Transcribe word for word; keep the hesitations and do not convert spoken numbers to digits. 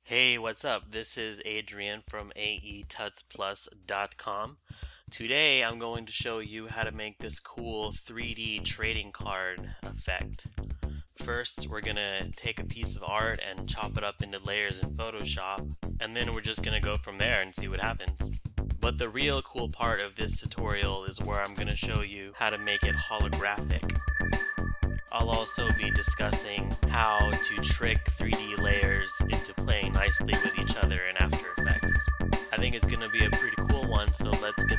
Hey, what's up? This is Adrian from A E Tuts Plus dot com. Today I'm going to show you how to make this cool three D trading card effect. First, we're gonna take a piece of art and chop it up into layers in Photoshop, and then we're just gonna go from there and see what happens. But the real cool part of this tutorial is where I'm gonna show you how to make it holographic. I'll also be discussing how to trick three D layers into playing nicely with each other in After Effects. I think it's going to be a pretty cool one, so let's